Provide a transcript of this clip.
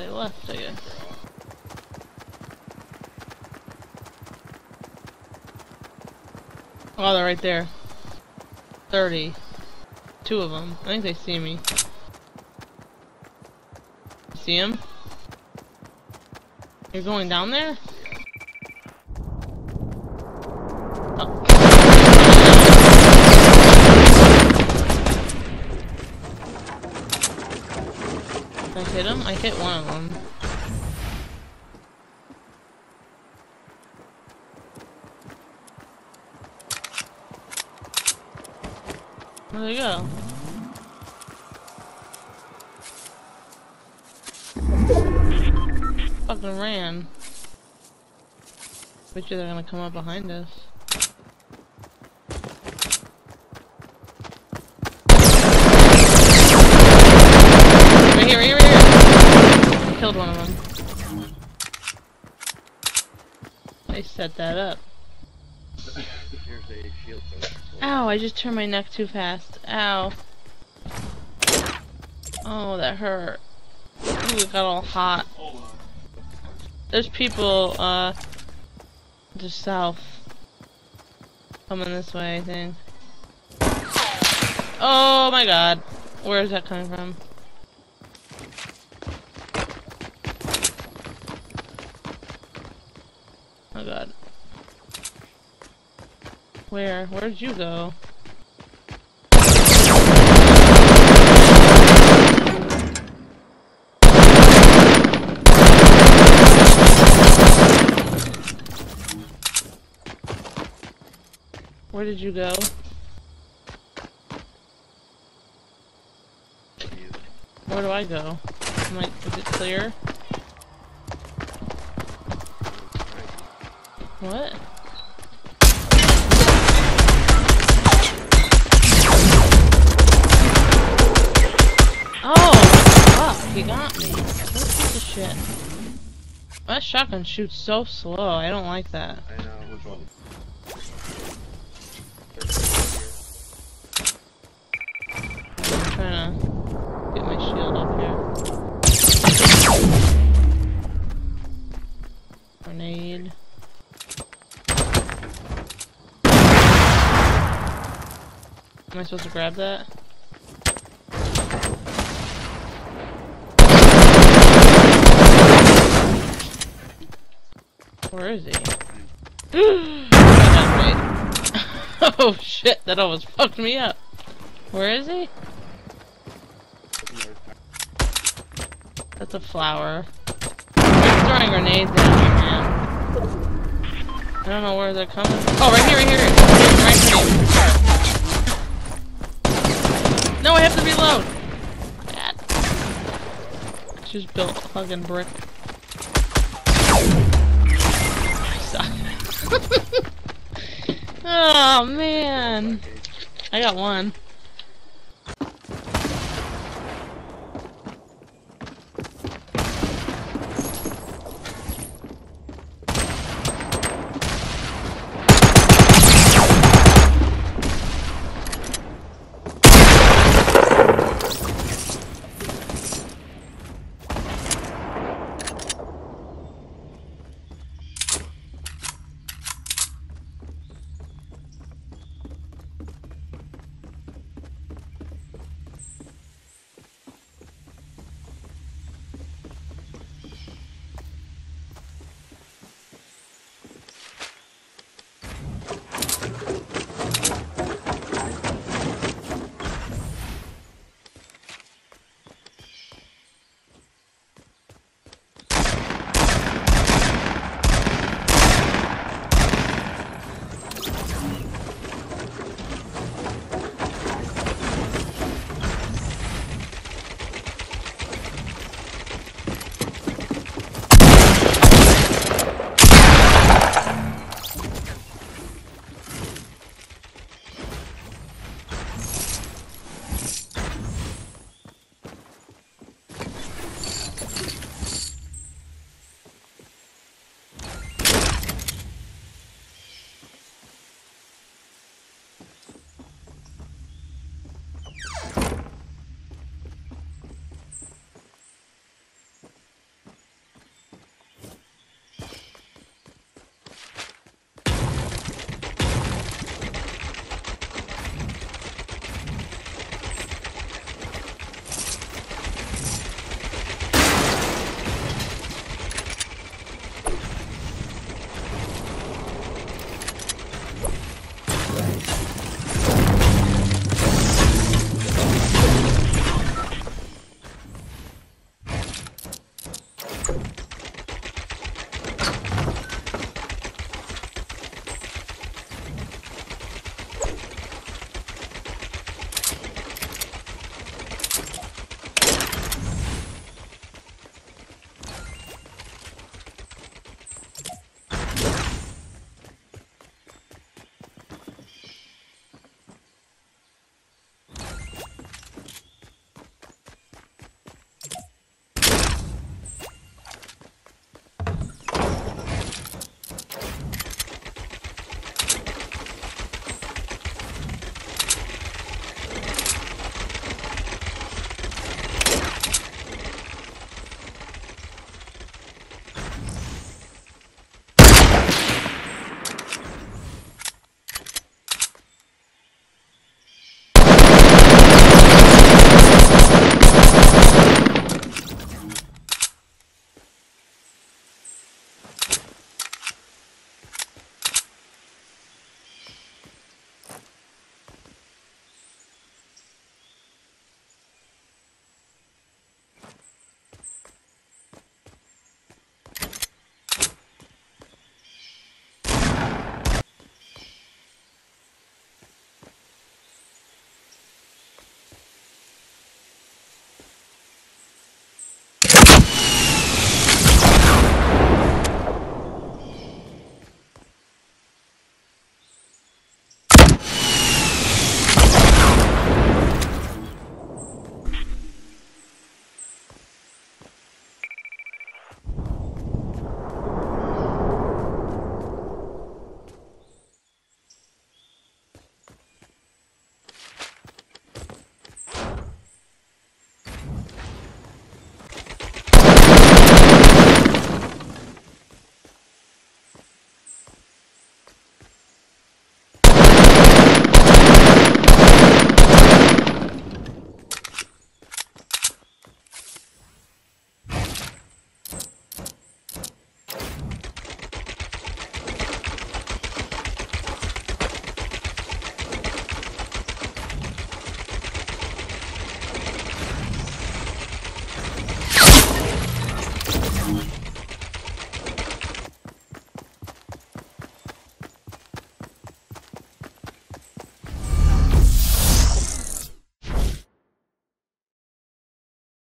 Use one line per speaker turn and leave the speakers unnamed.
they left, I guess. Oh, they're right there. 30. 2 of them. I think they see me. You see him? You're going down there? Oh. Did I hit him? I hit one of them. Where'd they go? Fucking ran. Bet you they're gonna come up behind us. Right here, right here, right here! I killed one of them. They set that up. Ow, I just turned my neck too fast. Ow. Oh, that hurt. Ooh, it got all hot. There's people, just south. Coming this way, I think. Oh my god. Where is that coming from? Oh god. Where? Where'd you go? Where did you go? Where do I go? Is it clear? What? Oh, fuck, he got me. What a piece of shit. That shotgun shoots so slow, I don't like that.
I know, which one?
I'm trying to get my shield up here. Grenade. Am I supposed to grab that? Where is he? Oh shit, that almost fucked me up. Where is he? That's a flower. I'm throwing grenades at me, man. I don't know where they're coming from. Oh, right here, right here. Right here. No, I have to reload. God. Just built a fucking brick. Oh man. I got one.